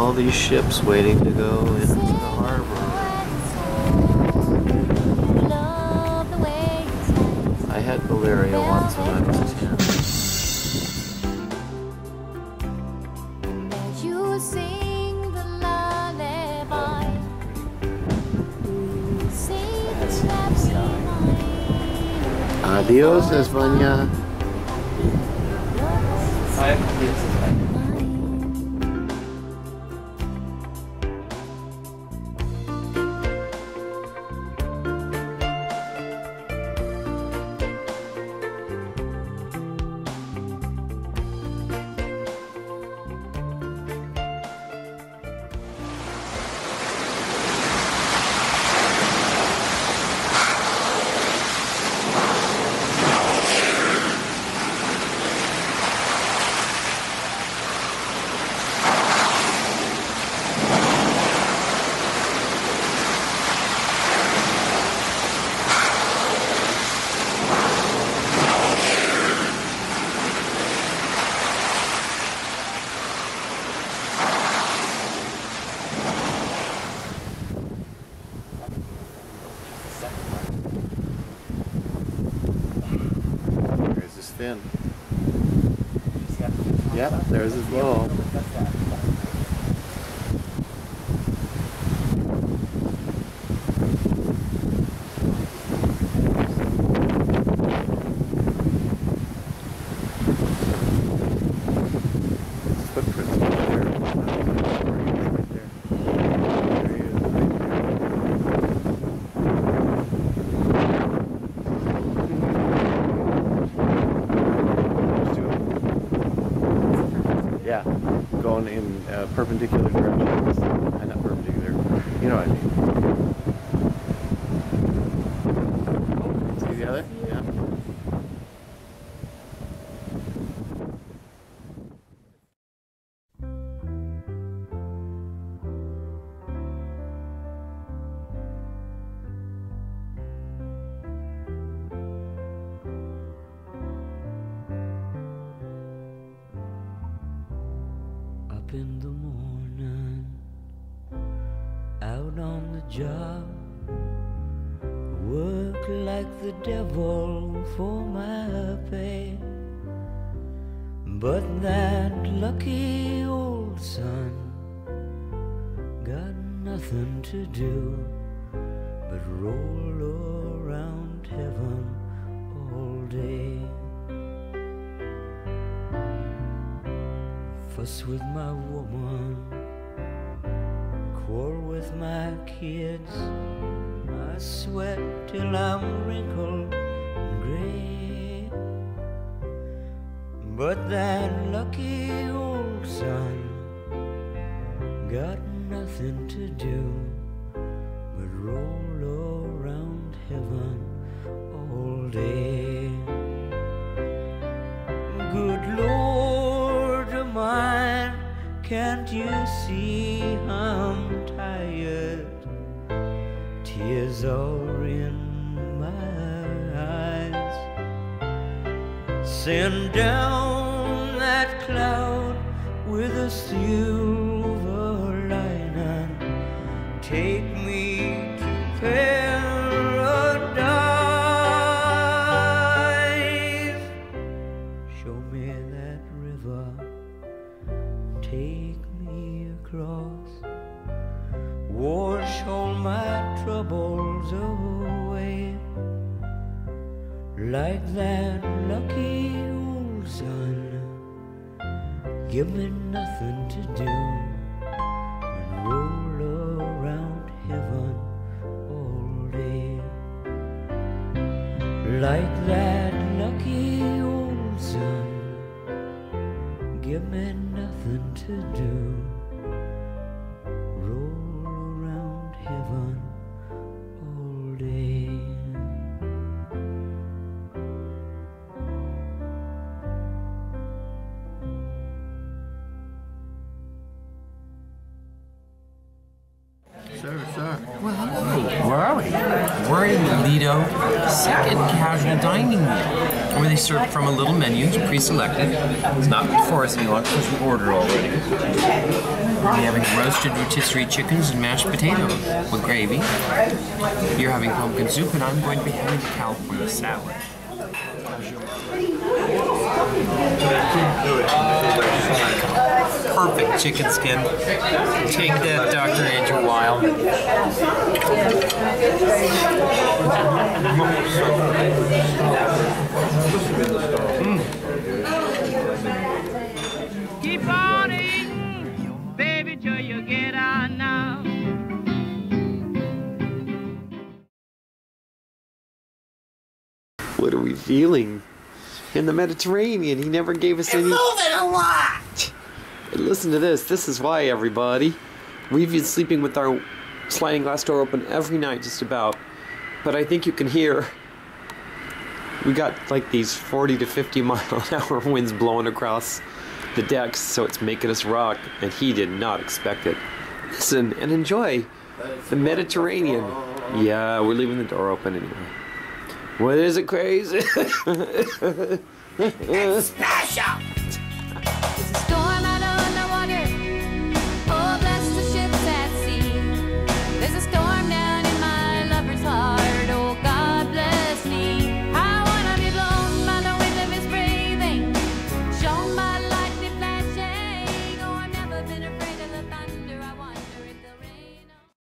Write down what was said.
all these ships waiting to go into the harbor. I had malaria once when I was 10. Adiós, España. There's his fin. Yep, there's his ball. Footprints right there. Right there. There he is, right there. Yeah, going in perpendicular directions. Not perpendicular, you know what I mean. See the other? Yeah. Up in the morning, out on the job, work like the devil for my pay. But that lucky old son got nothing to do but roll around heaven all day. Fuss with my woman, quarrel with my kids. I sweat till I'm wrinkled and gray. But that lucky old son got nothing to do but roll around heaven all day. Good Lord of mine, can't you see I'm tired? Tears are in my eyes. Send down that cloud with a silver lining. Take me to paradise. Show me that river, take me across. Wash all my troubles away. Like that lucky old son, give me nothing to do and roll around heaven all day. Like that lucky old son, give me nothing to do, roll around heaven all day. Sir, sir. Well, hello. Where are we? We're in Lido, second casual dining meal, where they serve from a little menu, pre-selected. It's not for us any longer because we ordered already. We'll be having roasted rotisserie chickens and mashed potatoes with gravy. You're having pumpkin soup, and I'm going to be having California salad. Perfect chicken skin. Take that, Dr. Andrew Weil. Keep on eating, baby, till you get on now. What are we feeling? In the Mediterranean, he never gave us any... moving a lot! And listen to this. This is why, everybody. We've been sleeping with our sliding glass door open every night, just about. But I think you can hear... We got like these 40 to 50 mile an hour winds blowing across the decks, so it's making us rock, and he did not expect it. Listen and enjoy the Mediterranean. Yeah, we're leaving the door open anyway. What is it, crazy? It's special!